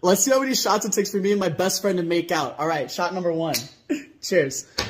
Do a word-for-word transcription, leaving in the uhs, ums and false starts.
Let's see how many shots it takes for me and my best friend to make out. All right, shot number one. Cheers.